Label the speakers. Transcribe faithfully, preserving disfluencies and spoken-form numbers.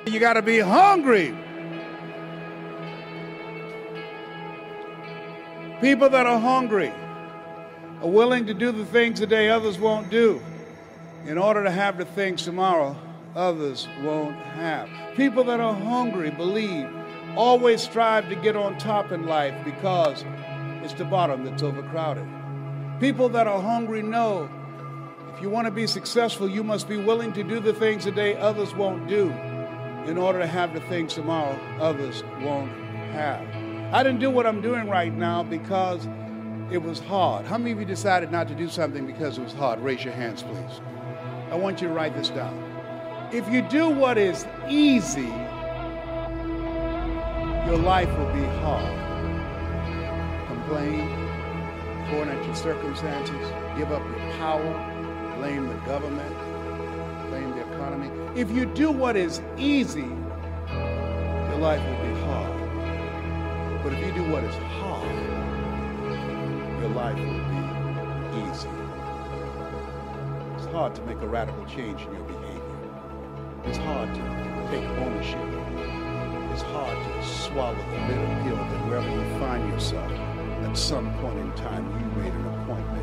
Speaker 1: You got to be hungry. People that are hungry are willing to do the things today others won't do in order to have the things tomorrow others won't have. People that are hungry believe, always strive to get on top in life because it's the bottom that's overcrowded. People that are hungry know if you want to be successful, you must be willing to do the things today others won't do in order to have the things tomorrow others won't have. I didn't do what I'm doing right now because it was hard. How many of you decided not to do something because it was hard? Raise your hands, please. I want you to write this down. If you do what is easy, your life will be hard. Complain, point at your circumstances, give up your power, blame the government, blame the economy. If you do what is easy, your life will be hard. But if you do what is hard, your life will be easy. It's hard to make a radical change in your behavior. It's hard to take ownership. It's hard to swallow the bitter pill that wherever you find yourself, at some point in time, you made an appointment